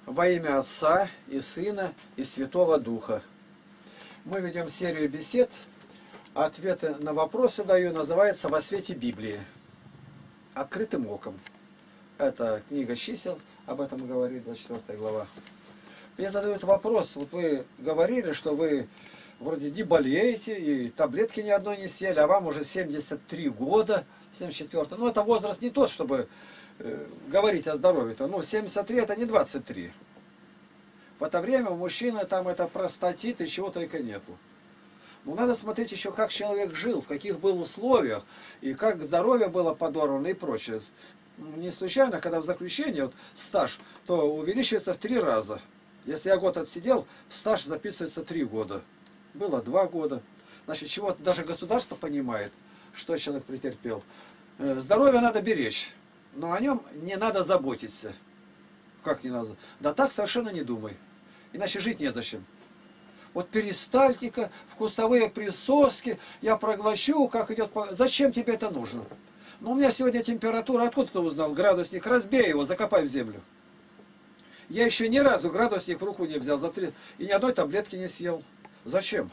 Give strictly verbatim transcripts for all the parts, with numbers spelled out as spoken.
Во имя Отца и Сына и Святого Духа. Мы ведем серию бесед. Ответы на вопросы даю. Называется «Во свете Библии». Открытым оком. Это книга чисел, об этом говорит двадцать четвёртая глава. Мне задают вопрос. Вот вы говорили, что вы вроде не болеете, и таблетки ни одной не съели, а вам уже семьдесят три года, семьдесят четыре. Ну, это возраст не тот, чтобы э, говорить о здоровье-то. Ну, семьдесят три это не двадцать три. В это время у мужчины там это простатит и чего только нету. Но надо смотреть еще, как человек жил, в каких был условиях, и как здоровье было подорвано и прочее. Не случайно, когда в заключении вот, стаж, то увеличивается в три раза. Если я год отсидел, в стаж записывается три года. Было два года. Значит, чего даже государство понимает, что человек претерпел. Здоровье надо беречь, но о нем не надо заботиться. Как не надо? Да так совершенно не думай. Иначе жить незачем. Вот перистальтика, вкусовые присоски, я проглощу, как идет... По... Зачем тебе это нужно? Ну, у меня сегодня температура, откуда ты узнал? Градусник, разбей его, закопай в землю. Я еще ни разу градусник в руку не взял, за три... и ни одной таблетки не съел. Зачем?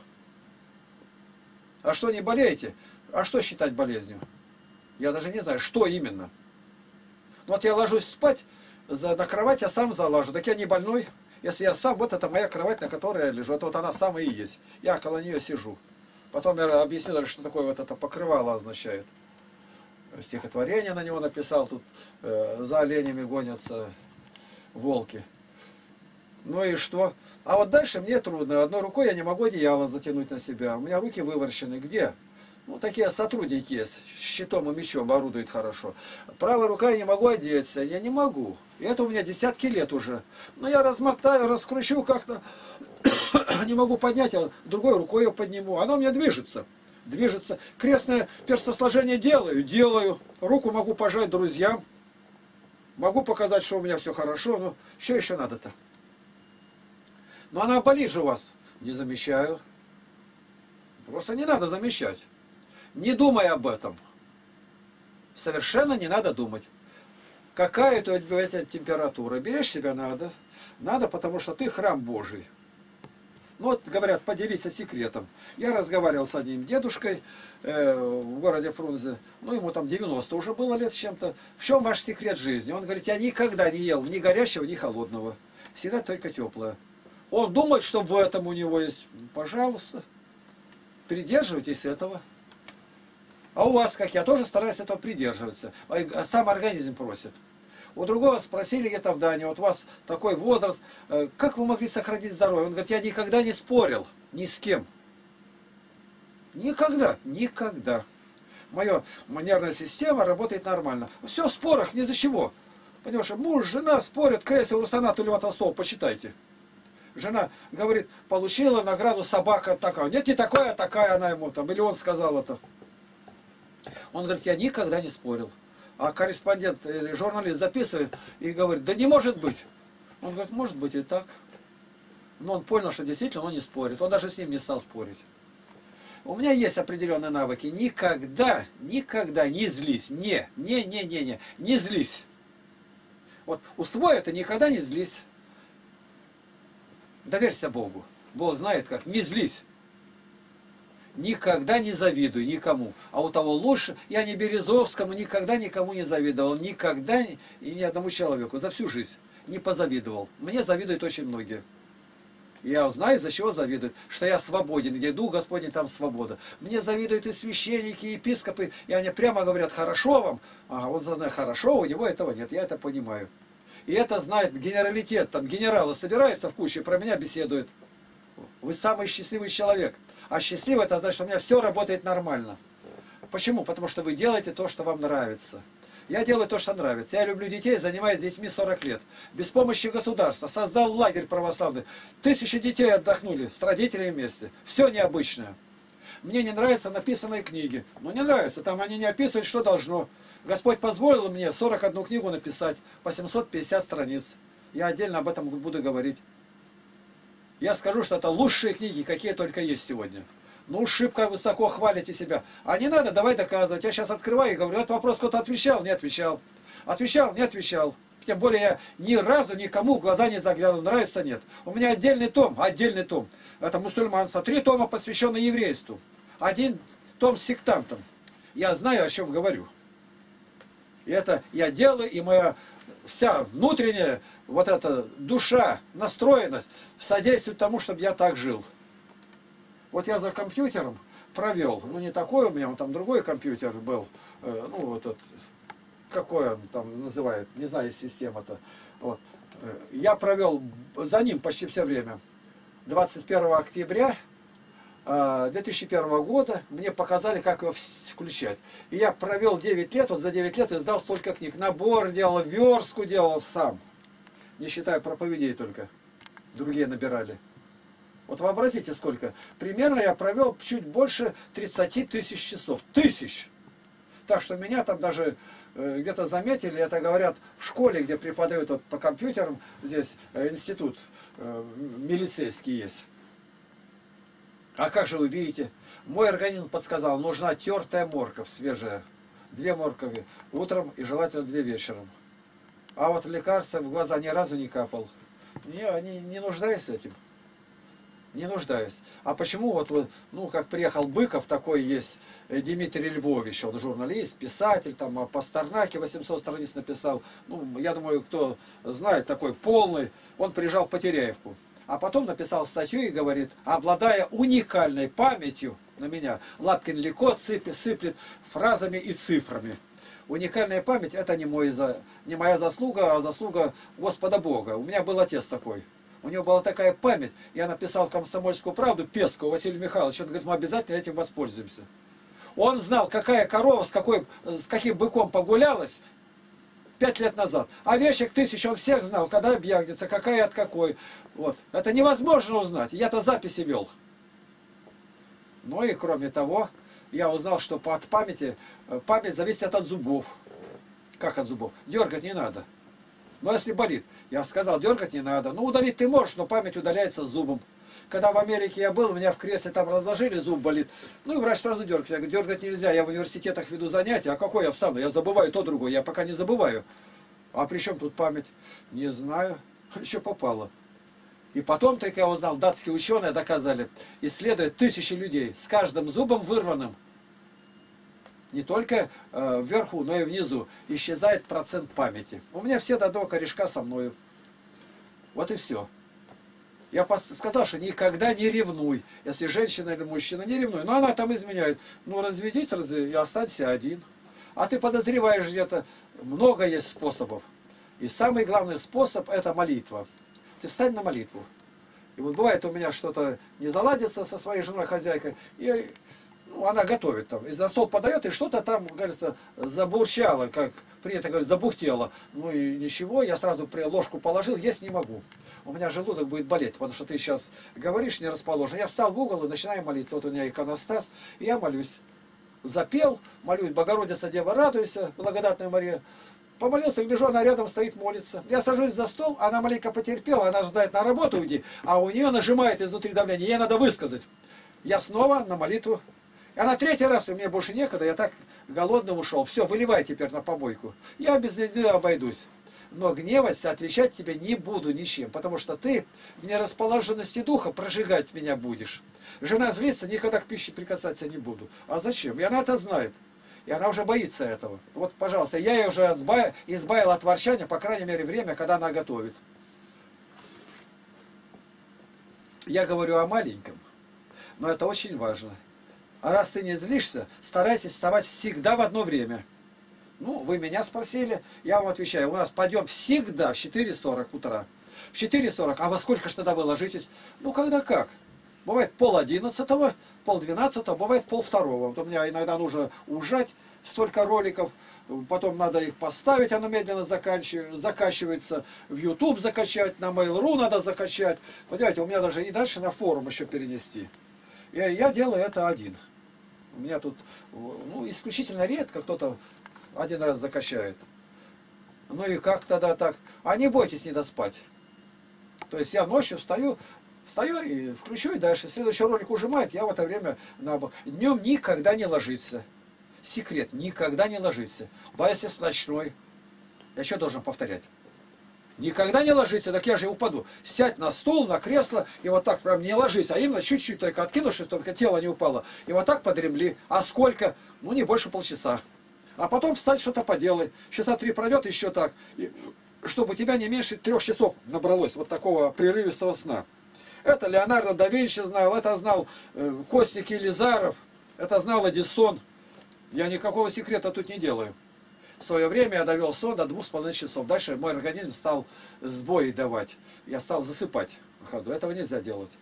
А что, не болеете? А что считать болезнью? Я даже не знаю, что именно. Ну, вот я ложусь спать, за, на кровать я сам залажу. Так я не больной. Если я сам, вот это моя кровать, на которой я лежу. Это вот она самая и есть. Я около нее сижу. Потом я объясню даже, что такое вот это покрывало означает. Стихотворение на него написал. Тут э, за оленями гонятся волки. Ну и что? А вот дальше мне трудно. Одной рукой я не могу одеяло затянуть на себя. У меня руки выворочены. Где? Ну, такие сотрудники есть. Щитом и мечом орудуют хорошо. Правая рука я не могу одеться. Я не могу. И это у меня десятки лет уже. Но я размотаю, раскручу как-то. Не могу поднять, а другой рукой ее подниму. Оно у меня движется. Движется. Крестное перстосложение делаю. Делаю. Руку могу пожать друзьям. Могу показать, что у меня все хорошо. Но что еще надо-то? Но она болит же у вас. Не замечаю. Просто не надо замечать. Не думай об этом. Совершенно не надо думать. Какая у тебя температура? Беречь себя надо. Надо, потому что ты храм Божий. Ну вот, говорят, поделись секретом. Я разговаривал с одним дедушкой э, в городе Фрунзе. Ну, ему там девяносто уже было лет с чем-то. В чем ваш секрет жизни? Он говорит, я никогда не ел ни горячего, ни холодного. Всегда только теплое. Он думает, что в этом у него есть. Пожалуйста, придерживайтесь этого. А у вас, как я, тоже стараюсь этого придерживаться. А сам организм просит. У другого спросили где-то в Дании, вот у вас такой возраст, как вы могли сохранить здоровье? Он говорит, я никогда не спорил ни с кем. Никогда, никогда. Моя нервная система работает нормально. Все в спорах, ни за чего. Понимаешь, муж, жена спорят, кресло Русаната Льва Толстого, почитайте. Жена говорит, получила награду собака такая. Нет, не такая, а такая она ему там. Или он сказал это. Он говорит, я никогда не спорил. А корреспондент или журналист записывает и говорит, да не может быть. Он говорит, может быть и так. Но он понял, что действительно он не спорит. Он даже с ним не стал спорить. У меня есть определенные навыки. Никогда, никогда не злись. Не, не, не, не, не. Не злись. Вот усвой это, никогда не злись. Доверься Богу. Бог знает как. Не злись. Никогда не завидуй никому. А у того лучше, я не Березовскому никогда никому не завидовал. Никогда и ни одному человеку. За всю жизнь не позавидовал. Мне завидуют очень многие. Я знаю, за чего завидуют. Что я свободен. Где иду, Господень, там свобода. Мне завидуют и священники, и епископы. И они прямо говорят, хорошо вам. А он знает, хорошо, у него этого нет. Я это понимаю. И это знает генералитет. Там генералы собираются в кучу и про меня беседуют. Вы самый счастливый человек. А счастливый, это значит, что у меня все работает нормально. Почему? Потому что вы делаете то, что вам нравится. Я делаю то, что нравится. Я люблю детей, занимаюсь с детьми сорок лет. Без помощи государства. Создал лагерь православный. Тысячи детей отдохнули с родителями вместе. Все необычное. Мне не нравятся написанные книги. Ну не нравится. Там они не описывают, что должно. Господь позволил мне сорок одну книгу написать по семьсот пятьдесят страниц. Я отдельно об этом буду говорить. Я скажу, что это лучшие книги, какие только есть сегодня. Ну, шибко высоко хвалите себя. А не надо, давай доказывать. Я сейчас открываю и говорю, этот вопрос кто-то отвечал, не отвечал. Отвечал, не отвечал. Тем более я ни разу никому в глаза не заглянул, нравится, нет. У меня отдельный том, отдельный том. Это мусульманство. Три тома посвящены еврейству. Один том с сектантом. Я знаю, о чем говорю. И это я делаю, и моя вся внутренняя вот эта душа, настроенность содействует тому, чтобы я так жил. Вот я за компьютером провел, ну не такой у меня, он там другой компьютер был, э, ну вот этот, какой он там называет, не знаю, система-то. Вот. Я провел за ним почти все время. двадцать первого октября две тысячи первого года мне показали, как его включать. И я провел девять лет, вот за девять лет издал столько книг. Набор делал, верстку делал сам. Не считая проповедей только. Другие набирали. Вот вообразите сколько. Примерно я провел чуть больше тридцати тысяч часов. Тысяч! Так что меня там даже э, где-то заметили, это говорят в школе, где преподают вот, по компьютерам, здесь э, институт э, милицейский есть. А как же вы видите? Мой организм подсказал, нужна тертая морковь свежая. Две моркови утром и желательно две вечером. А вот лекарства в глаза ни разу не капал. Не, не, не нуждаюсь этим. Не нуждаюсь. А почему вот, вот, ну, как приехал Быков, такой есть Дмитрий Львович, он журналист, писатель, там о Пастернаке восемьсот страниц написал. Ну, я думаю, кто знает, такой полный. Он приезжал в Потеряевку. А потом написал статью и говорит, обладая уникальной памятью на меня, Лапкин легко сыпет, сыплет фразами и цифрами. Уникальная память это не, мой, не моя заслуга, а заслуга Господа Бога. У меня был отец такой. У него была такая память. Я написал в «Комсомольскую правду» Пескову Василию Михайловичу. Он говорит, мы обязательно этим воспользуемся. Он знал, какая корова с, какой, с каким быком погулялась пять лет назад. Овечек тысяч он всех знал, когда объягнется, какая от какой. Вот. Это невозможно узнать. Я-то записи вел. Ну и кроме того, я узнал, что от памяти, память зависит от зубов. Как от зубов? Дергать не надо. Но если болит, я сказал, дергать не надо. Ну, удалить ты можешь, но память удаляется зубом. Когда в Америке я был, меня в кресле там разложили, зуб болит. Ну, и врач сразу дергает. Я говорю, дергать нельзя, я в университетах веду занятия. А какой я встану? Я забываю то другое, я пока не забываю. А при чем тут память? Не знаю. Еще попало. И потом только я узнал, датские ученые доказали, исследуют тысячи людей с каждым зубом вырванным. Не только э, вверху, но и внизу. Исчезает процент памяти. У меня все до одного корешка со мною. Вот и все. Я сказал, что никогда не ревнуй. Если женщина или мужчина, не ревнуй. Но она там изменяет. Ну, разведись, раз... и останься один. А ты подозреваешь где-то. Много есть способов. И самый главный способ – это молитва. Ты встань на молитву. И вот бывает у меня что-то не заладится со своей женой-хозяйкой. И ну, она готовит там. И за стол подает, и что-то там, кажется, забурчало, как принято говорить, забухтело. Ну и ничего, я сразу при ложку положил, есть не могу. У меня желудок будет болеть, потому что ты сейчас говоришь не расположен. Я встал в угол и начинаю молиться. Вот у меня иконостас, и я молюсь. Запел, молюсь, Богородица, Дева, радуйся, благодатная Мария. Помолился, гляжу, она рядом стоит, молится. Я сажусь за стол, она маленько потерпела, она ждает на работу уйди, а у нее нажимает изнутри давление, ей надо высказать. Я снова на молитву. И она третий раз, и мне больше некогда, я так голодным ушел. Все, выливай теперь на помойку. Я без еды обойдусь. Но гневаться, отвечать тебе не буду ничем, потому что ты в нерасположенности духа прожигать меня будешь. Жена злится, никогда к пище прикасаться не буду. А зачем? И она это знает. И она уже боится этого. Вот, пожалуйста, я ее уже избавил, избавил от ворчания, по крайней мере, время, когда она готовит. Я говорю о маленьком, но это очень важно. А раз ты не злишься, старайся вставать всегда в одно время. Ну, вы меня спросили, я вам отвечаю. У нас подъем всегда в четыре сорок утра. В четыре сорок. А во сколько же тогда вы ложитесь? Ну, когда как. Бывает пол одиннадцатого, пол двенадцатого, бывает пол второго. Вот у меня иногда нужно ужать столько роликов, потом надо их поставить, оно медленно закачивается, в YouTube закачать, на Mail.ru надо закачать. Понимаете, у меня даже и дальше на форум еще перенести. И я делаю это один. У меня тут ну, исключительно редко кто-то один раз закачает. Ну и как тогда так? А не бойтесь не доспать. То есть я ночью встаю, встаю и включу, и дальше следующий ролик ужимает, я в это время на бок. Днем никогда не ложиться. Секрет, никогда не ложиться. А если с ночной? Я что должен повторять? Никогда не ложись, так я же упаду. Сядь на стул, на кресло, и вот так прям не ложись, а именно чуть-чуть только откинувшись, только тело не упало. И вот так подремли. А сколько? Ну, не больше полчаса. А потом встать, что-то поделай. Часа три пройдет, еще так. И, чтобы у тебя не меньше трех часов набралось вот такого прерывистого сна. Это Леонардо да Винчи знал, это знал э, Костик Елизаров, это знал Эдисон. Я никакого секрета тут не делаю. В свое время я довел сон до двух с половиной часов. Дальше мой организм стал сбои давать. Я стал засыпать на ходу. Этого нельзя делать.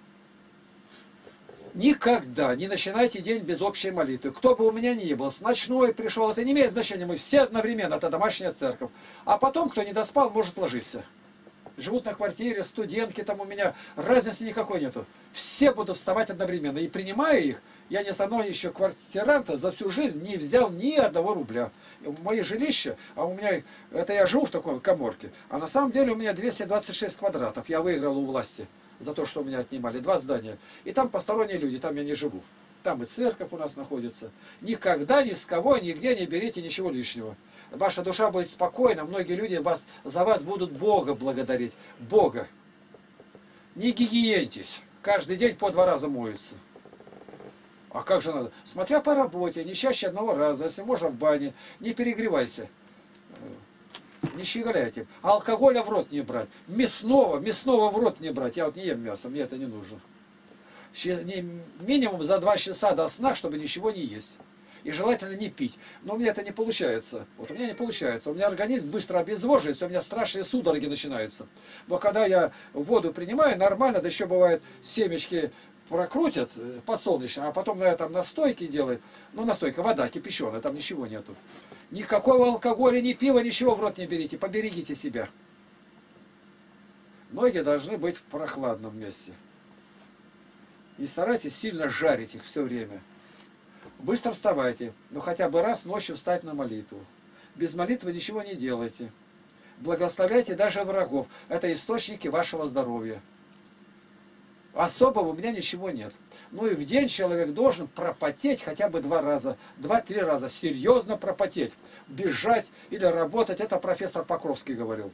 Никогда не начинайте день без общей молитвы. Кто бы у меня ни был, с ночной пришел, это не имеет значения. Мы все одновременно, это домашняя церковь. А потом, кто не доспал, может ложиться. Живут на квартире, студентки там у меня, разницы никакой нету. Все будут вставать одновременно. И принимая их, я ни с одной еще квартиранта за всю жизнь не взял ни одного рубля. Мои жилища, а у меня, это я живу в такой каморке, а на самом деле у меня двести двадцать шесть квадратов. Я выиграл у власти за то, что у меня отнимали. Два здания. И там посторонние люди, там я не живу. Там и церковь у нас находится. Никогда ни с кого, нигде не берите ничего лишнего. Ваша душа будет спокойна, многие люди вас, за вас будут Бога благодарить. Бога. Не гигиентесь. Каждый день по два раза моются. А как же надо? Смотря по работе, не чаще одного раза, если можно в бане, не перегревайся. Не щеголяйте. А алкоголя в рот не брать. Мясного, мясного в рот не брать. Я вот не ем мясо, мне это не нужно. Минимум за два часа до сна, чтобы ничего не есть. И желательно не пить. Но у меня это не получается. Вот у меня не получается. У меня организм быстро обезвоживается, у меня страшные судороги начинаются. Но когда я воду принимаю, нормально, да еще бывает семечки прокрутят подсолнечные, а потом на этом настойки делают. Ну, настойка, вода кипяченая, там ничего нету. Никакого алкоголя, ни пива, ничего в рот не берите. Поберегите себя. Ноги должны быть в прохладном месте. И старайтесь сильно жарить их все время. Быстро вставайте, но хотя бы раз ночью встать на молитву. Без молитвы ничего не делайте. Благословляйте даже врагов. Это источники вашего здоровья. Особого у меня ничего нет. Ну и в день человек должен пропотеть хотя бы два раза, два-три раза. Серьезно пропотеть. Бежать или работать. Это профессор Покровский говорил.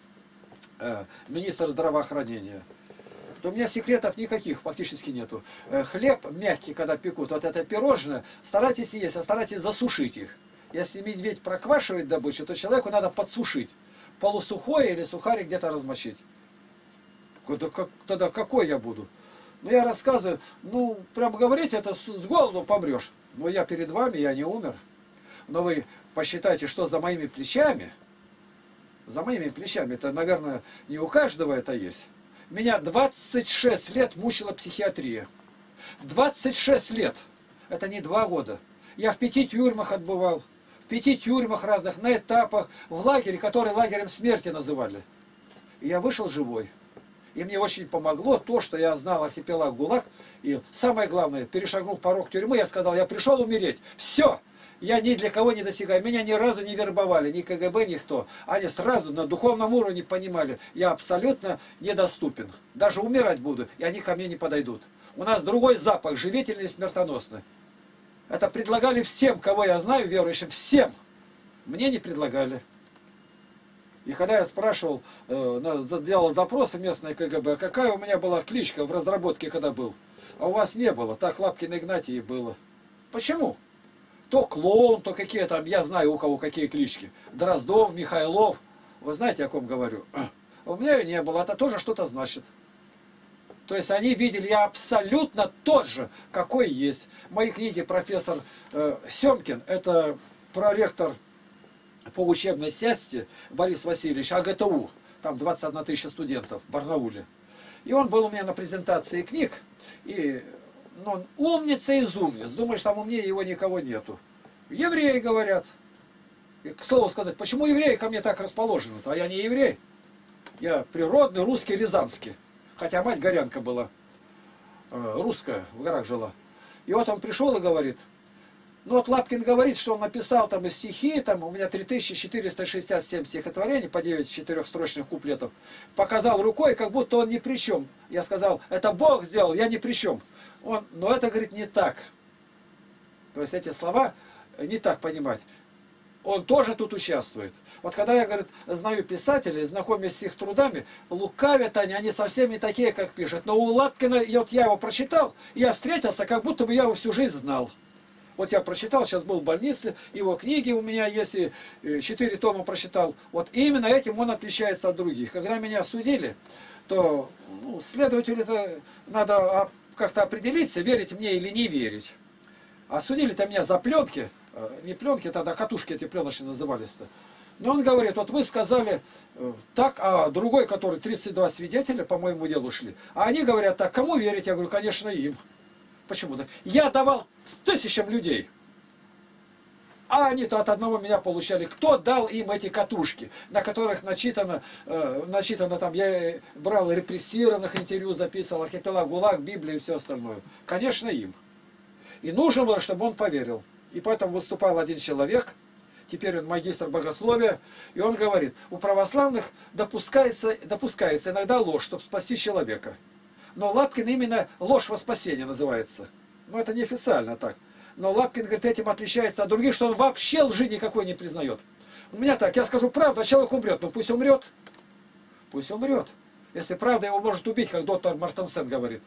Э, министр здравоохранения. То у меня секретов никаких фактически нету. Хлеб мягкий, когда пекут, вот это пирожное, старайтесь есть, а старайтесь засушить их. Если медведь проквашивает добычу, то человеку надо подсушить. Полусухое или сухарик где-то размочить. Тогда, как, тогда какой я буду? Ну я рассказываю, ну прям говорить, это с, с голоду помрешь. Но я перед вами, я не умер. Но вы посчитайте, что за моими плечами, за моими плечами, это, наверное, не у каждого это есть. Меня двадцать шесть лет мучила психиатрия. двадцать шесть лет. Это не два года. Я в пяти тюрьмах отбывал. В пяти тюрьмах разных, на этапах, в лагере, который лагерем смерти называли. И я вышел живой. И мне очень помогло то, что я знал архипелаг ГУЛАГ. И самое главное, перешагнув порог тюрьмы, я сказал, я пришел умереть. Все! Я ни для кого не достигаю. Меня ни разу не вербовали, ни КГБ, никто. Они сразу на духовном уровне понимали, я абсолютно недоступен. Даже умирать буду, и они ко мне не подойдут. У нас другой запах, живительный и смертоносный. Это предлагали всем, кого я знаю, верующим, всем. Мне не предлагали. И когда я спрашивал, делал запросы в местное КГБ, какая у меня была кличка в разработке, когда был? А у вас не было. Так Лапкин Игнатий было. Почему? То клоун, то какие там, я знаю у кого какие клички. Дроздов, Михайлов. Вы знаете, о ком говорю? А у меня ее не было, это тоже что-то значит. То есть они видели, я абсолютно тот же, какой есть. Мои книги профессор э, Семкин, это проректор по учебной части Борис Васильевич, АГТУ. Там двадцать одна тысяча студентов в Барнауле. И он был у меня на презентации книг. И... Но он умница из умниц. Думаешь, там умнее его никого нету. Евреи говорят. И, к слову сказать, почему евреи ко мне так расположены? А я не еврей. Я природный, русский, рязанский. Хотя мать горянка была. Русская, в горах жила. И вот он пришел и говорит. Ну вот Лапкин говорит, что он написал там и стихи. Там у меня три тысячи четыреста шестьдесят семь стихотворений по девять четырехстрочных куплетов. Показал рукой, как будто он ни при чем. Я сказал, это Бог сделал, я ни при чем. Он, но это, говорит, не так. То есть эти слова не так понимать. он тоже тут участвует. Вот когда я, говорит, знаю писателей, знакомясь с их трудами, лукавят они, они совсем не такие, как пишут. Но у Лапкина, и вот я его прочитал, я встретился, как будто бы я его всю жизнь знал. Вот я прочитал, сейчас был в больнице, его книги у меня есть, и четыре тома прочитал. Вот именно этим он отличается от других. Когда меня судили, то ну, следователю-то надо как-то определиться, верить мне или не верить. А судили-то меня за пленки, не пленки, тогда катушки эти пленочные назывались-то. Но он говорит, вот вы сказали так, а другой, который тридцать два свидетеля по моему делу шли, а они говорят так, кому верить? Я говорю, конечно, им. Почему? Я давал тысячам людей, а они-то от одного меня получали. Кто дал им эти катушки, на которых начитано, э, начитано там, я брал репрессированных интервью, записывал, архипелаг, ГУЛАГ, Библию и все остальное. Конечно, им. И нужно было, чтобы он поверил. И поэтому выступал один человек, теперь он магистр богословия, и он говорит, у православных допускается, допускается иногда ложь, чтобы спасти человека. Но Лапкин именно ложь во спасение называется. Но это неофициально так. Но Лапкин, говорит, этим отличается от других, что он вообще лжи никакой не признает. У меня так, я скажу правду, а человек умрет. Ну пусть умрет. Пусть умрет. Если правда его может убить, как доктор Мартенсен говорит.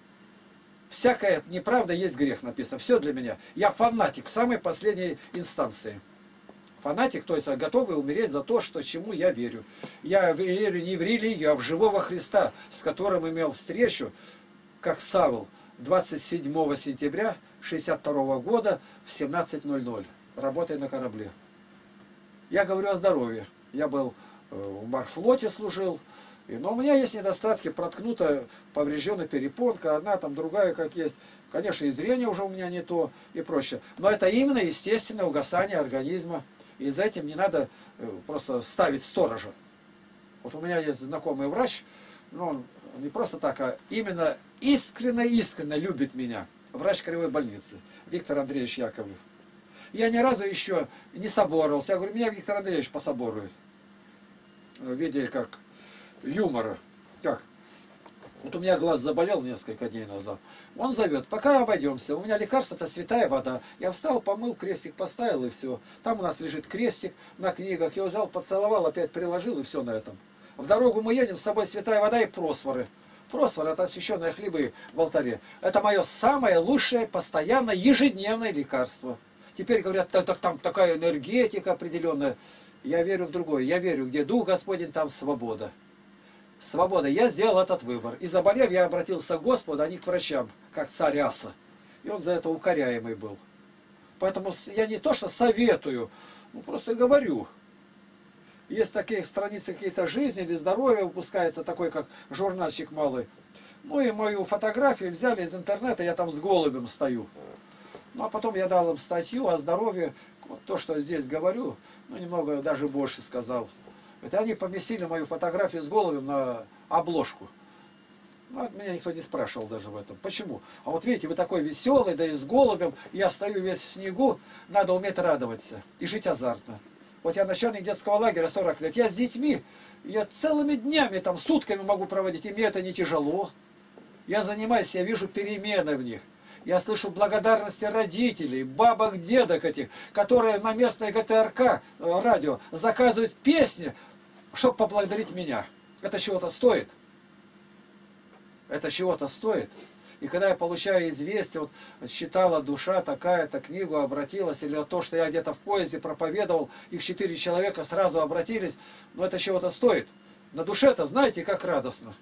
Всякая неправда есть грех, написано. Все для меня. Я фанатик самой последней инстанции. Фанатик, то есть готовый умереть за то, что, чему я верю. Я верю не в религию, а в живого Христа, с которым имел встречу, как Савл, двадцать седьмого сентября шестьдесят второго года в семнадцать ноль ноль, работая на корабле. Я говорю о здоровье. Я был в морфлоте, служил. Но у меня есть недостатки, проткнута, повреждена перепонка, одна там, другая как есть. Конечно, и зрение уже у меня не то и прочее. Но это именно естественное угасание организма. И за этим не надо просто ставить сторожа. Вот у меня есть знакомый врач, но он не просто так, а именно искренне-искренне любит меня. Врач краевой больницы, Виктор Андреевич Яковлев. Я ни разу еще не соборовался. Я говорю, меня Виктор Андреевич пособорует. В виде как юмора. Как? Вот у меня глаз заболел несколько дней назад. Он зовет, пока обойдемся. У меня лекарство это святая вода. Я встал, помыл, крестик поставил и все. Там у нас лежит крестик на книгах. Я взял, поцеловал, опять приложил и все на этом. В дорогу мы едем, с собой святая вода и просфоры. Просфор это освященные хлебы в алтаре. Это мое самое лучшее, постоянное, ежедневное лекарство. Теперь говорят, так, там такая энергетика определенная. Я верю в другое. Я верю, где Дух Господень, там свобода. Свобода. Я сделал этот выбор. И заболев, я обратился к Господу, а не к врачам, как царь Аса. И он за это укоряемый был. Поэтому я не то, что советую, ну просто говорю. Есть такие страницы какие-то жизни или здоровья выпускается, такой как журнальчик малый. Ну и мою фотографию взяли из интернета, я там с голубем стою. Ну а потом я дал им статью о здоровье, вот то, что здесь говорю, ну немного даже больше сказал. Это они поместили мою фотографию с голубем на обложку. Ну, меня никто не спрашивал даже в этом. Почему? А вот видите, вы такой веселый, да и с голубем, я стою весь в снегу, надо уметь радоваться и жить азартно. Вот я начальник детского лагеря сорок лет, я с детьми, я целыми днями, там, сутками могу проводить, и мне это не тяжело. Я занимаюсь, я вижу перемены в них. Я слышу благодарности родителей, бабок, дедок этих, которые на местной ГТРК радио заказывают песни, чтобы поблагодарить меня. Это чего-то стоит. Это чего-то стоит. И когда я получаю известие, вот читала душа такая-то книгу, обратилась, или то, что я где-то в поезде проповедовал, их четыре человека сразу обратились, но это чего-то стоит. На душе-то, знаете, как радостно.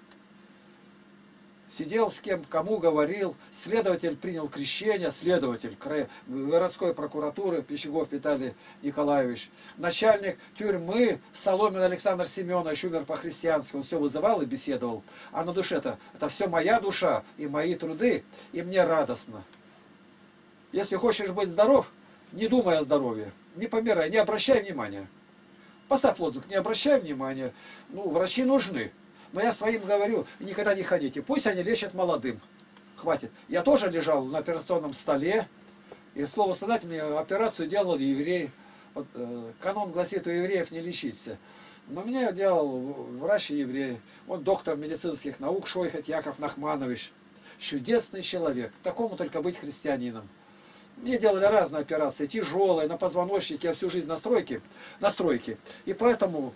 Сидел с кем, кому говорил, следователь принял крещение, следователь городской прокуратуры Пищегов Виталий Николаевич, начальник тюрьмы Соломин Александр Семенович, умер по-христиански, он все вызывал и беседовал. А на душе-то, это все моя душа и мои труды, и мне радостно. Если хочешь быть здоров, не думай о здоровье, не помирай, не обращай внимания. Поставь лозунг, не обращай внимания, ну, врачи нужны. Но я своим говорю, никогда не ходите. Пусть они лечат молодым. Хватит. Я тоже лежал на операционном столе. И, слово сказать, мне операцию делал еврей. Вот, э, канон гласит, у евреев не лечиться. Но меня делал врач еврей. Он доктор медицинских наук Шойхет Яков Нахманович. Чудесный человек. Такому только быть христианином. Мне делали разные операции, тяжелые, на позвоночнике, я всю жизнь на стройке, на стройке. И поэтому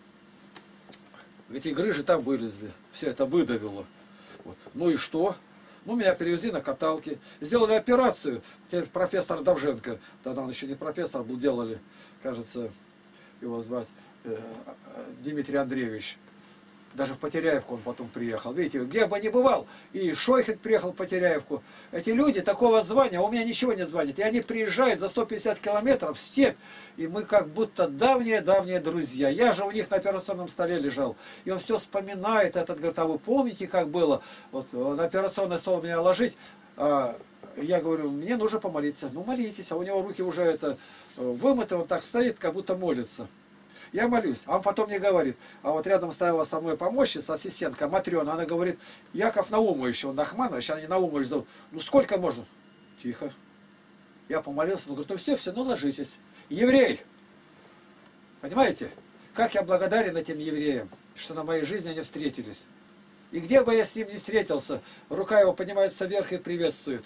эти грыжи там вылезли, все это выдавило. Вот. Ну и что? Ну, меня перевезли на каталке, сделали операцию. Теперь профессор Довженко, тогда он еще не профессор был, делали, кажется, его звать э, Дмитрий Андреевич. Даже в Потеряевку он потом приехал. Видите, где бы ни бывал, и Шойхет приехал в Потеряевку. Эти люди такого звания, у меня ничего не звонит. И они приезжают за сто пятьдесят километров в степь, и мы как будто давние-давние друзья. Я же у них на операционном столе лежал. И он все вспоминает, этот говорит, а вы помните, как было? Вот на операционный стол меня ложить, а я говорю, мне нужно помолиться. Ну, молитесь, а у него руки уже это вымыты, он так стоит, как будто молится. Я молюсь. А он потом мне говорит, а вот рядом стояла со мной помощница, ассистентка Матрена, она говорит, Яков Наумович, он Нахманович, она не Наумович зовут, ну сколько можно? Тихо. Я помолился, он говорит, ну все, все, ну ложитесь. Еврей! Понимаете? Как я благодарен этим евреям, что на моей жизни они встретились. И где бы я с ним не встретился, рука его поднимается вверх и приветствует.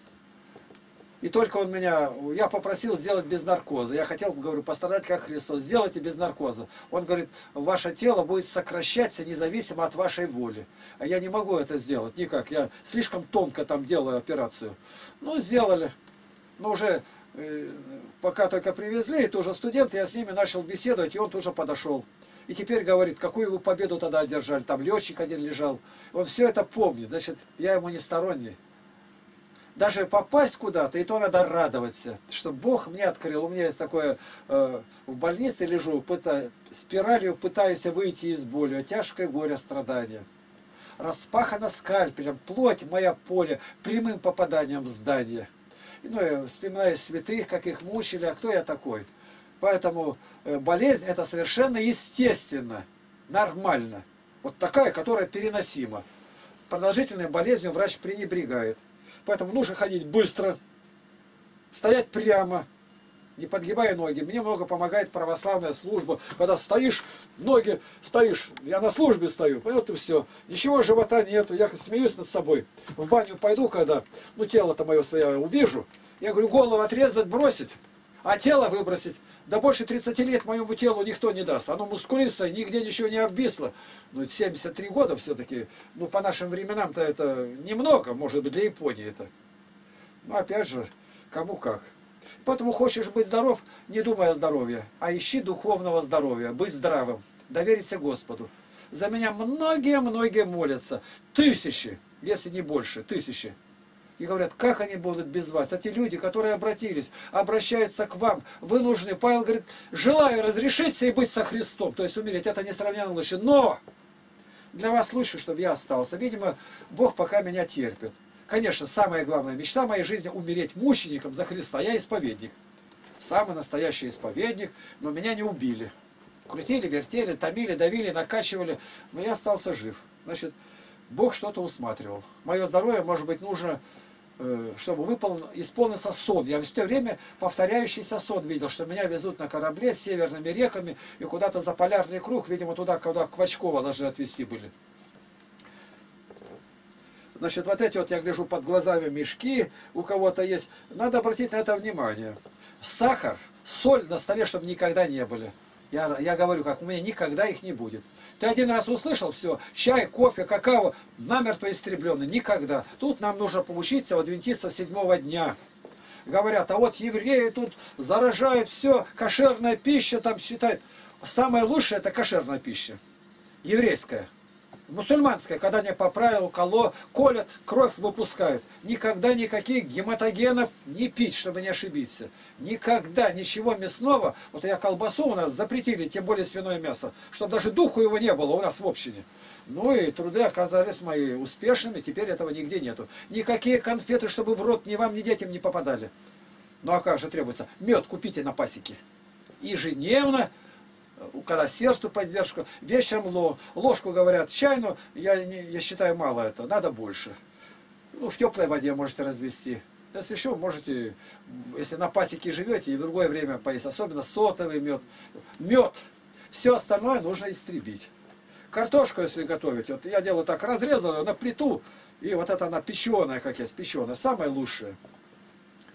И только он меня, я попросил сделать без наркоза. Я хотел, говорю, пострадать как Христос. Сделайте без наркоза. Он говорит, ваше тело будет сокращаться независимо от вашей воли. А я не могу это сделать никак. Я слишком тонко там делаю операцию. Ну, сделали. Но уже, э, пока только привезли, это уже студенты, я с ними начал беседовать, и он тоже подошел. И теперь говорит, какую вы победу тогда одержали. Там летчик один лежал. Он все это помнит. Значит, я ему не сторонний. Даже попасть куда-то, и то надо радоваться, что Бог мне открыл. У меня есть такое, э, в больнице лежу, пыта, спиралью пытаюсь выйти из боли, тяжкое горе, страдания. Распахано скальпелем, плоть моя поле, прямым попаданием в здание. И, ну, я вспоминаю святых, как их мучили, а кто я такой? Поэтому э, болезнь это совершенно естественно, нормально. Вот такая, которая переносима. Продолжительной болезнью врач пренебрегает. Поэтому нужно ходить быстро, стоять прямо, не подгибая ноги. Мне много помогает православная служба. Когда стоишь, ноги стоишь, я на службе стою, вот и все. Ничего живота нету, я смеюсь над собой. В баню пойду, когда, ну тело-то мое свое увижу, я говорю, голову отрезать, бросить, а тело выбросить. Да больше тридцати лет моему телу никто не даст. Оно мускулистое, нигде ничего не обвисло. Ну, семьдесят три года все-таки. Ну, по нашим временам-то это немного, может быть, для Японии это. Ну, опять же, кому как. Поэтому хочешь быть здоров, не думай о здоровье, а ищи духовного здоровья, быть здравым, довериться Господу. За меня многие-многие молятся. Тысячи, если не больше, тысячи. И говорят, как они будут без вас? Эти люди, которые обратились, обращаются к вам, вы нужны. Павел говорит, желаю разрешиться и быть со Христом, то есть умереть, это несравненно лучше. Но для вас лучше, чтобы я остался. Видимо, Бог пока меня терпит. Конечно, самая главная мечта моей жизни умереть мучеником за Христа. Я исповедник. Самый настоящий исповедник, но меня не убили. Крутили, вертели, томили, давили, накачивали, но я остался жив. Значит, Бог что-то усматривал. Мое здоровье, может быть, нужно, чтобы выполнен, исполнился сон. Я все время повторяющийся сон видел, что меня везут на корабле с северными реками и куда-то за полярный круг, видимо, туда, куда Квачкова должны отвезти были. Значит, вот эти вот, я гляжу, под глазами мешки у кого-то есть. Надо обратить на это внимание. Сахар, соль на столе, чтобы никогда не были. Я, я говорю, как у меня никогда их не будет. Ты один раз услышал, все, чай, кофе, какао, намертво истреблены. Никогда. Тут нам нужно поучиться у адвентистов седьмого дня. Говорят, а вот евреи тут заражают все, кошерная пища там считают. Самое лучшее это кошерная пища. Еврейская. Мусульманская, когда не по правилу коло, колят, кровь выпускают. Никогда никаких гематогенов не пить, чтобы не ошибиться. Никогда ничего мясного. Вот я колбасу у нас запретили, тем более свиное мясо, чтобы даже духу его не было у нас в общине. Ну и труды оказались мои успешными, теперь этого нигде нету. Никакие конфеты, чтобы в рот ни вам, ни детям не попадали. Ну а как же требуется? Мед купите на пасеке. Ежедневно. Когда сердцу поддержку, вечером ложку, говорят, чайную, я, не, я считаю, мало это, надо больше. Ну, в теплой воде можете развести. Если еще, можете, если на пасеке живете, и в другое время поесть, особенно сотовый мед. Мед. Все остальное нужно истребить. Картошку, если готовить, вот я делаю так, разрезал ее на плиту, и вот это она печеная, как есть, печеная, самое лучшее.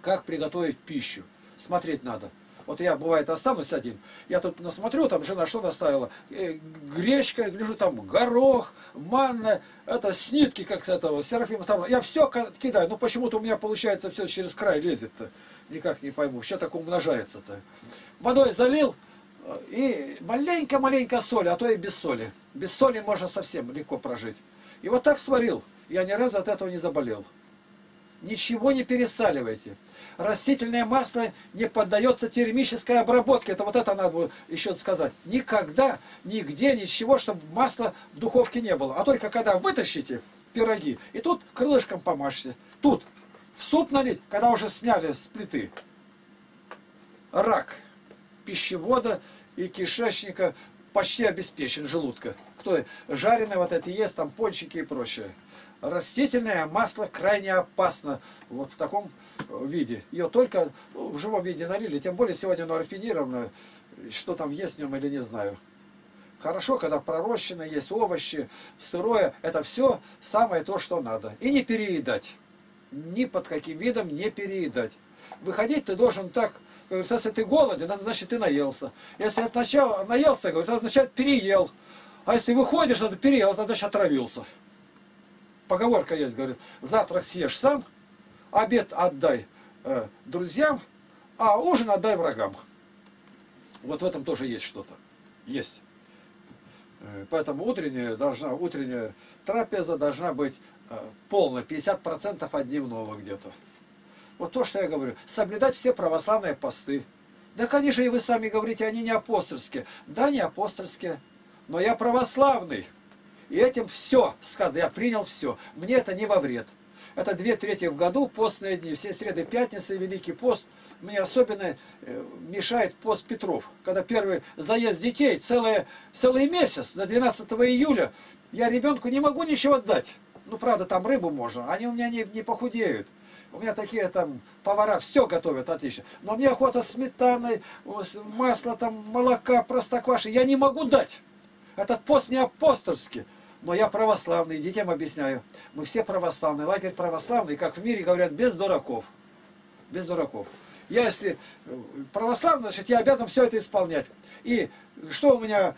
как приготовить пищу. Смотреть надо. Вот я, бывает, останусь один, я тут насмотрю, там жена что наставила, э, гречка, гляжу, там горох, манна, это с нитки, как с этого, Серафима Ставровна. Я все кидаю, но почему-то у меня получается все через край лезет-то. Никак не пойму, что так умножается-то. Водой залил, и маленько-маленько соли, а то и без соли. Без соли можно совсем легко прожить. И вот так сварил, я ни разу от этого не заболел. Ничего не пересаливайте. Растительное масло не поддается термической обработке. Это вот это надо еще сказать. Никогда, нигде, ничего, чтобы масла в духовке не было. А только когда вытащите пироги, и тут крылышком помажьте. Тут в суп налить, когда уже сняли с плиты. Рак пищевода и кишечника почти обеспечен, желудка. Кто жареное вот это ест, там пончики и прочее. Растительное масло крайне опасно вот в таком виде. Ее только в живом виде налили, тем более сегодня оно рафинированное, что там есть в нем или не знаю. Хорошо, когда пророщено, есть овощи, сырое, это все самое то, что надо. И не переедать. Ни под каким видом не переедать. Выходить ты должен так, если ты голоден, значит ты наелся. Если сначала наелся, это означает переел. А если выходишь, то переел, это значит отравился. Поговорка есть, говорит, завтрак съешь сам, обед отдай э, друзьям, а ужин отдай врагам. Вот в этом тоже есть что-то. Есть. Э, поэтому утренняя, должна, утренняя трапеза должна быть э, полная, пятьдесят процентов от дневного где-то. Вот то, что я говорю. Соблюдать все православные посты. Да, конечно, и вы сами говорите, они не апостольские. Да, не апостольские. Но я православный. И этим все сказано. Я принял все. Мне это не во вред. Это две трети в году, постные дни, все среды, пятницы, Великий пост. Мне особенно мешает пост Петров. Когда первый заезд детей, целый, целый месяц, до двенадцатого июля, я ребенку не могу ничего дать. Ну, правда, там рыбу можно. Они у меня не, не похудеют. У меня такие там повара все готовят отлично. Но мне охота сметаны, масла, там, молока, простокваши. Я не могу дать. Этот пост не апостольский. Но я православный, детям объясняю. Мы все православные, лагерь православный, как в мире говорят, без дураков. Без дураков. Я если православный, значит, я обязан все это исполнять. И что у меня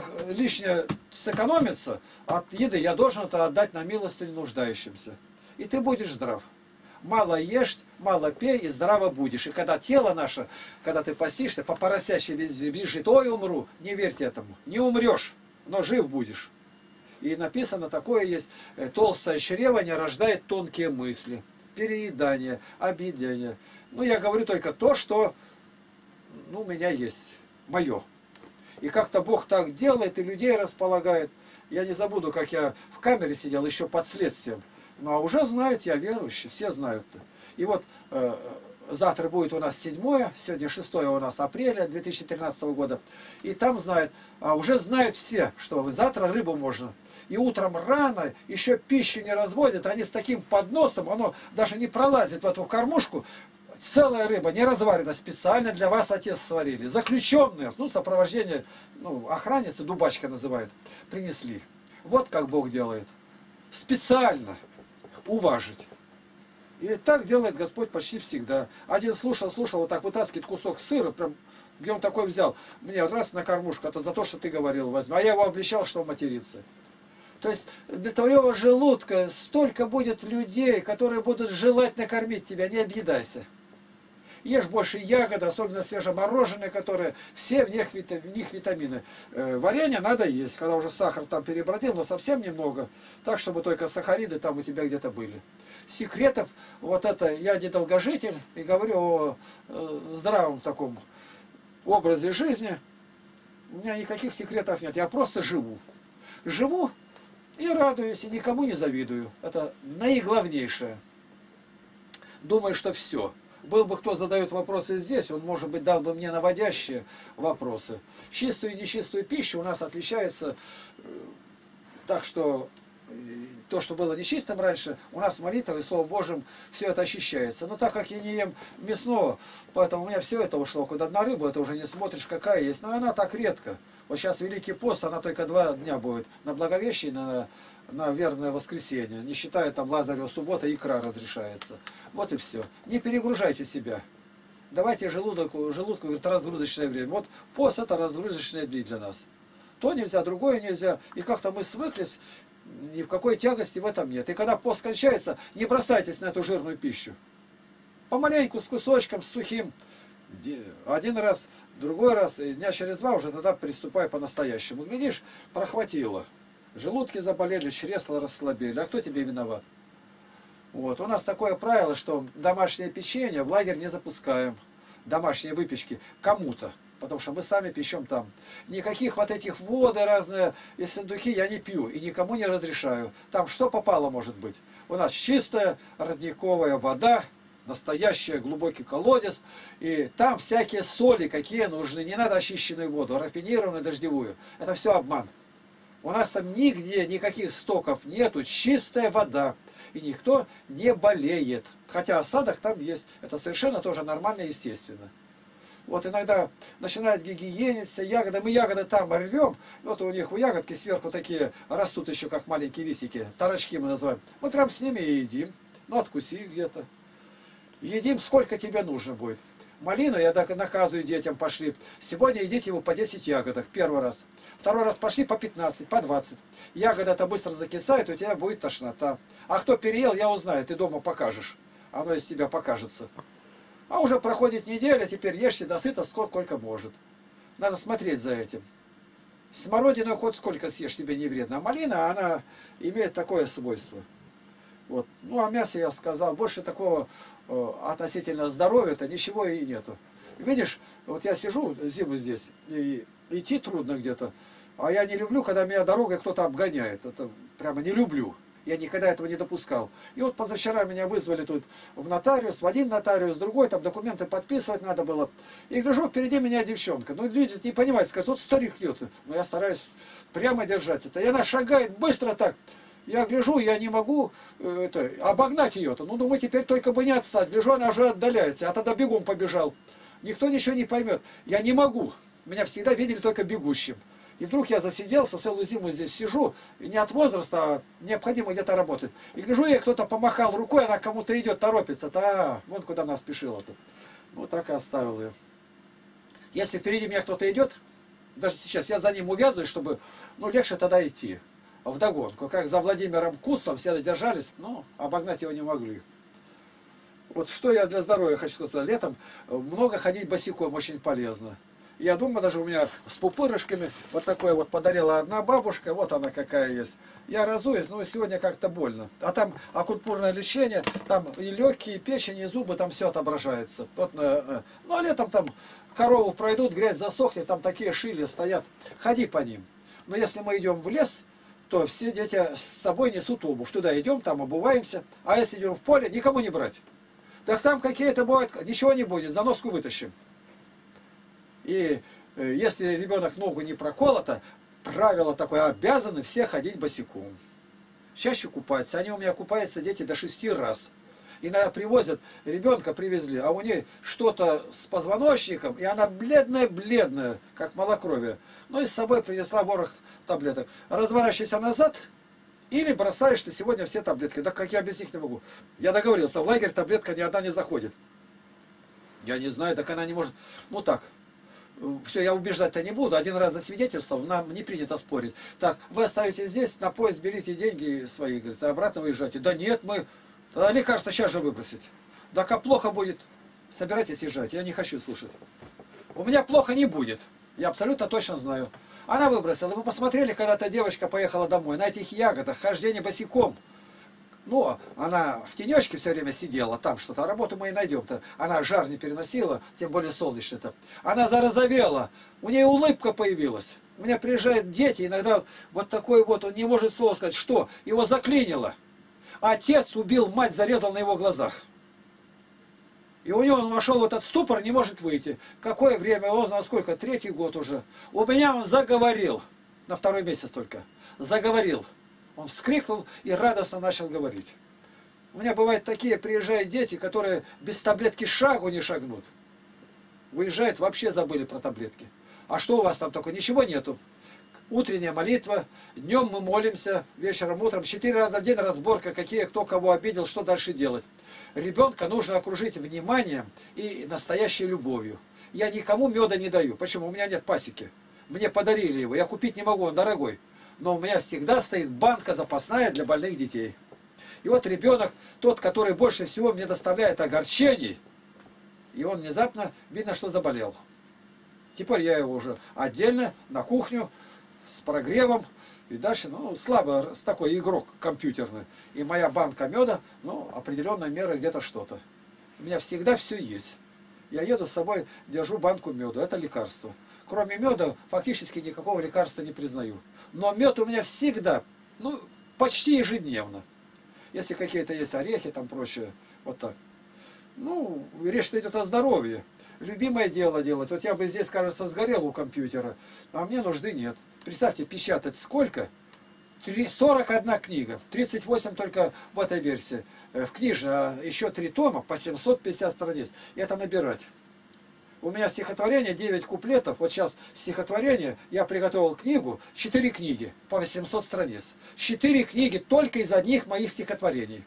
лишнее сэкономится от еды, я должен это отдать на милостыню нуждающимся. И ты будешь здрав. Мало ешь, мало пей, и здраво будешь. И когда тело наше, когда ты постишься, по поросящей визжит, ой, умру, не верьте этому. Не умрешь, но жив будешь. И написано такое есть, толстое чрево не рождает тонкие мысли. Переедание, объедение. Ну, я говорю только то, что ну, у меня есть, мое. И как-то Бог так делает, и людей располагает. Я не забуду, как я в камере сидел, еще под следствием. Ну, а уже знают, я верующий, все знают-то. И вот э, завтра будет у нас седьмое, сегодня шестое у нас апреля две тысячи тринадцатого года. И там знают, а уже знают все, что завтра рыбу можно. И утром рано, еще пищу не разводят, они с таким подносом, оно даже не пролазит в эту кормушку. Целая рыба, не разварена, специально для вас отец сварили. Заключенные, ну, сопровождение, ну, охранницы, дубачка называют, принесли. Вот как Бог делает. Специально уважить. И так делает Господь почти всегда. Один слушал, слушал, вот так вытаскивает кусок сыра, прям, где он такой взял. Мне раз на кормушку, это за то, что ты говорил, возьми. А я его обличал, что он матерится. То есть для твоего желудка столько будет людей, которые будут желать накормить тебя, не объедайся. Ешь больше ягод, особенно свежемороженые, которые все в них, в них витамины. Э, варенье надо есть, когда уже сахар там перебродил, но совсем немного, так, чтобы только сахариды там у тебя где-то были. Секретов, вот это, я не долгожитель, и говорю о э, здравом таком образе жизни. У меня никаких секретов нет, я просто живу. Живу и радуюсь, и никому не завидую. Это наиглавнейшее. Думаю, что все. Был бы кто задает вопросы здесь, он, может быть, дал бы мне наводящие вопросы. Чистую и нечистую пищу у нас отличается так, что то, что было нечистым раньше, у нас молитвой и Словом Божьим все это ощущается. Но так как я не ем мясного, поэтому у меня все это ушло. Куда на рыбу, это уже не смотришь, какая есть. Но она так редко. Вот сейчас Великий пост, она только два дня будет. На Благовещение, на на верное воскресенье. Не считая там Лазарева суббота, икра разрешается. Вот и все. Не перегружайте себя. Давайте желудок, желудку говорит, разгрузочное время. Вот пост это разгрузочное дни для нас. То нельзя, другое нельзя. И как-то мы свыклись, ни в какой тягости в этом нет. И когда пост кончается, не бросайтесь на эту жирную пищу. Помаленьку, с кусочком, с сухим. Один раз, другой раз, и дня через два уже тогда приступай по-настоящему. Глядишь, прохватило. Желудки заболели, чресла расслабели. А кто тебе виноват? Вот. У нас такое правило, что домашнее печенье в лагерь не запускаем. Домашние выпечки кому-то. Потому что мы сами печем там. Никаких вот этих воды разные и сундуки я не пью. И никому не разрешаю. Там что попало может быть. У нас чистая родниковая вода. Настоящий глубокий колодец. И там всякие соли, какие нужны. Не надо очищенную воду, рафинированную, дождевую. Это все обман. У нас там нигде никаких стоков нету. Чистая вода. И никто не болеет. Хотя осадок там есть. Это совершенно тоже нормально и естественно. Вот иногда начинает гигиениться, ягоды. Мы ягоды там рвем. Вот у них у ягодки сверху такие растут еще, как маленькие листики. Тарачки мы называем. Мы прям с ними и едим. Ну, откуси где-то. Едим, сколько тебе нужно будет. Малину я наказываю детям, пошли. Сегодня едите его по десять ягодок. Первый раз. Второй раз пошли по пятнадцать, по двадцать. Ягода-то быстро закисает, у тебя будет тошнота. А кто переел, я узнаю. Ты дома покажешь. Оно из тебя покажется. А уже проходит неделя, теперь ешьте досыта сколько, сколько может. Надо смотреть за этим. Смородину хоть сколько съешь, тебе не вредно. А малина, она имеет такое свойство. Вот. Ну, а мясо я сказал, больше такого э, относительно здоровья-то ничего и нету. Видишь, вот я сижу зиму здесь, и идти трудно где-то. А я не люблю, когда меня дорогой кто-то обгоняет. Это прямо не люблю. Я никогда этого не допускал. И вот позавчера меня вызвали тут в нотариус, в один нотариус, в другой, там документы подписывать надо было. И гляжу, впереди меня девчонка. Ну, люди не понимают, скажут, вот старик идет. Но я стараюсь прямо держать это. И она шагает быстро так. Я гляжу, я не могу э, это, обогнать ее-то. Ну, думаю, теперь только бы не отстать. Гляжу, она уже отдаляется. А тогда бегом побежал. Никто ничего не поймет. Я не могу. Меня всегда видели только бегущим. И вдруг я засиделся, целую зиму здесь сижу, и не от возраста, а необходимо где-то работать. И гляжу, ей кто-то помахал рукой, она кому-то идет, торопится-то, а, вон куда она спешила-то. Ну, так и оставил ее. Если впереди меня кто-то идет, даже сейчас я за ним увязываюсь, чтобы, ну, легче тогда идти. Вдогонку. Как за Владимиром Куцом все задержались, но обогнать его не могли. Вот что я для здоровья хочу сказать. Летом много ходить босиком очень полезно. Я думаю, даже у меня с пупырышками вот такое вот подарила одна бабушка, вот она какая есть. Я разуюсь, но сегодня как-то больно. А там акупунктурное лечение, там и легкие, и печень, и зубы, там все отображается. Вот, ну а летом там корову пройдут, грязь засохнет, там такие шили стоят. Ходи по ним. Но если мы идем в лес, то все дети с собой несут обувь. Туда идем, там обуваемся. А если идем в поле, никому не брать. Так там какие-то бывают, ничего не будет, заноску вытащим. И э, если ребенок ногу не проколота, правило такое, обязаны все ходить босиком. Чаще купаются. Они у меня купаются, дети, до шести раз. Иногда привозят, ребенка привезли, а у нее что-то с позвоночником, и она бледная-бледная, как малокровие. Ну и с собой принесла ворох таблеток. Разворачивайся назад, или бросаешь ты сегодня все таблетки. Да как я без них не могу. Я договорился, в лагерь таблетка ни одна не заходит. Я не знаю, так она не может. Ну так. Все, я убеждать-то не буду. Один раз засвидетельствовал, нам не принято спорить. Так, вы оставите здесь, на поезд берите деньги свои, говорит, а обратно уезжайте. Да нет, мы... Тогда лекарство сейчас же выбросить. Да как плохо будет, собирайтесь езжать. Я не хочу слушать. У меня плохо не будет. Я абсолютно точно знаю. Она выбросила. Вы посмотрели, когда-то девочка поехала домой на этих ягодах, хождение босиком. Ну, она в тенечке все время сидела, там что-то, а работу мы и найдем-то. Она жар не переносила, тем более солнечно-то. Она зарозовела, у нее улыбка появилась. У меня приезжают дети, иногда вот такой вот, он не может слова сказать, что? Его заклинило. Отец убил, мать зарезал на его глазах. И у него он вошел в этот ступор, не может выйти. Какое время, он знал сколько, третий год уже. У меня он заговорил, на второй месяц только, заговорил. Он вскрикнул и радостно начал говорить. У меня бывают такие, приезжают дети, которые без таблетки шагу не шагнут. Выезжают, вообще забыли про таблетки. А что у вас там только? Ничего нету. утренняя молитва, днем мы молимся, вечером, утром, четыре раза в день разборка, какие, кто кого обидел, что дальше делать. Ребенка нужно окружить вниманием и настоящей любовью. Я никому меда не даю. Почему? У меня нет пасеки. Мне подарили его. Я купить не могу, он дорогой. Но у меня всегда стоит банка запасная для больных детей. И вот ребенок, тот, который больше всего мне доставляет огорчений, и он внезапно, видно, что заболел. Теперь я его уже отдельно на кухню с прогревом. И дальше, ну, слабо, с такой игрок компьютерный. И моя банка меда, ну, определенной меры где-то что-то. У меня всегда все есть. Я еду с собой, держу банку меда. Это лекарство. Кроме меда, фактически никакого лекарства не признаю. Но мед у меня всегда, ну, почти ежедневно. Если какие-то есть орехи, там прочее, вот так. Ну, речь идет о здоровье. Любимое дело делать. Вот я бы здесь, кажется, сгорел у компьютера, а мне нужды нет. Представьте, печатать сколько? сорок одна книга. тридцать восемь только в этой версии. В книжной, а еще три тома по семьсот пятьдесят страниц. И это набирать. У меня стихотворение девять куплетов. Вот сейчас стихотворение. Я приготовил книгу. четыре книги по восемьсот страниц. четыре книги только из одних моих стихотворений.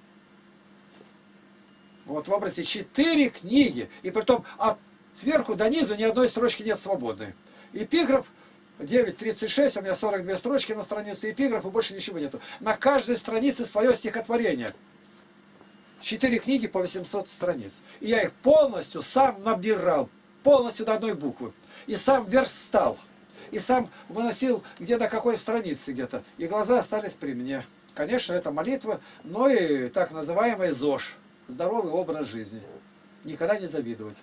Вот в образе четыре книги. И притом от сверху до низу ни одной строчки нет свободной. Эпиграф девять тридцать шесть, у меня сорок две строчки на странице эпиграфа, больше ничего нету. На каждой странице свое стихотворение. Четыре книги по восемьсот страниц. И я их полностью сам набирал. Полностью до одной буквы. И сам верстал. И сам выносил где на какой странице где-то. И глаза остались при мне. Конечно, это молитва, но и так называемый ЗОЖ. Здоровый образ жизни. Никогда не завидовать.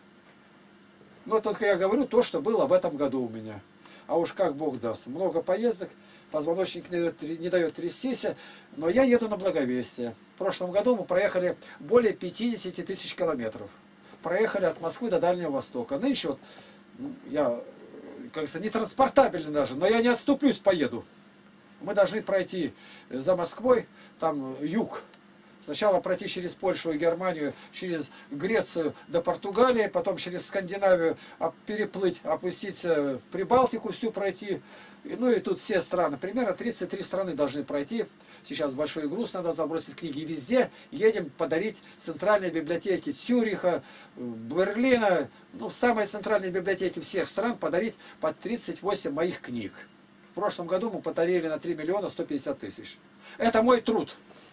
Но только я говорю то, что было в этом году у меня. А уж как Бог даст. Много поездок, позвоночник не дает, не дает трястись, но я еду на Благовестие. В прошлом году мы проехали более пятидесяти тысяч километров. Проехали от Москвы до Дальнего Востока. Нынче вот, ну, я, как говорится, не транспортабельный даже, но я не отступлюсь, поеду. Мы должны пройти за Москвой, там юг. Сначала пройти через Польшу и Германию, через Грецию до Португалии, потом через Скандинавию переплыть, опуститься в Прибалтику, всю пройти. Ну и тут все страны. Примерно тридцать три страны должны пройти. Сейчас большой груз, надо забросить книги. И везде едем подарить центральные библиотеки Цюриха, Берлина, ну, самые центральные библиотеки всех стран подарить по тридцать восемь моих книг. В прошлом году мы подарили на три миллиона сто пятьдесят тысяч. Это мой труд.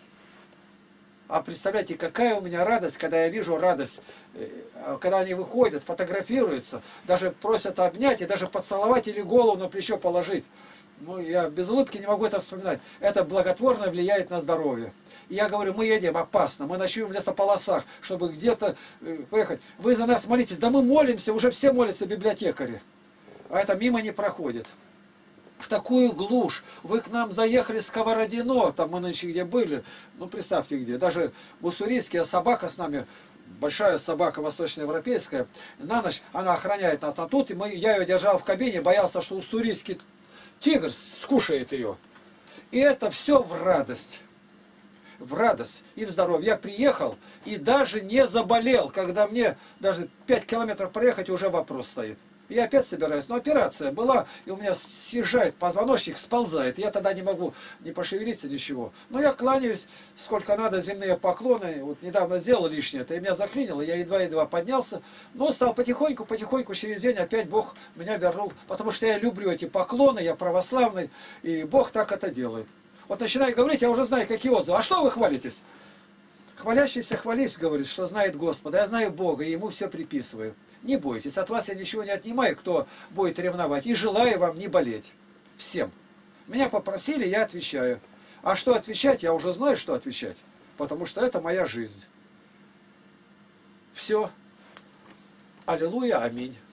А представляете, какая у меня радость, когда я вижу радость, когда они выходят, фотографируются, даже просят обнять и даже поцеловать или голову на плечо положить. Ну, я без улыбки не могу это вспоминать. Это благотворно влияет на здоровье. И я говорю, мы едем опасно, мы ночуем в лесополосах, чтобы где-то поехать. Вы за нас молитесь. Да мы молимся, уже все молятся, библиотекари. А это мимо не проходит. В такую глушь. Вы к нам заехали с Сковородино, там мы нынче где были, ну представьте где, даже в Уссурийске собака с нами, большая собака восточноевропейская, на ночь она охраняет нас, а тут мы, я ее держал в кабине, боялся, что уссурийский тигр скушает ее. И это все в радость. В радость и в здоровье. Я приехал и даже не заболел, когда мне даже пять километров проехать уже вопрос стоит. Я опять собираюсь, но операция была, и у меня съезжает позвоночник, сползает. Я тогда не могу не пошевелиться, ничего. Но я кланяюсь, сколько надо, земные поклоны. Вот недавно сделал лишнее, это и меня заклинило, я едва-едва поднялся. Но стал потихоньку, потихоньку, через день опять Бог меня вернул. Потому что я люблю эти поклоны, я православный, и Бог так это делает. Вот начинаю говорить, я уже знаю, какие отзывы. А что вы хвалитесь? Хвалящийся хвались, говорит, что знает Господа. Я знаю Бога, и Ему все приписываю. Не бойтесь, от вас я ничего не отнимаю, кто будет ревновать. И желаю вам не болеть. Всем. Меня попросили, я отвечаю. А что отвечать, я уже знаю, что отвечать. Потому что это моя жизнь. Все. Аллилуйя, аминь.